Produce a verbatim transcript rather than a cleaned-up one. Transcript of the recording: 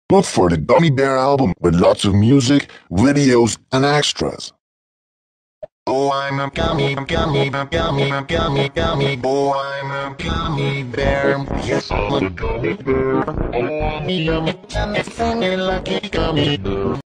but for the Gummy Bear album with lots of music, videos, and extras. Oh, I'm a gummy, gummy, gummy, gummy, gummy. Oh, I'm a gummy bear. Yes, I'm a gummy bear. Oh, I'm a yummy, yummy, funny, lucky gummy bear.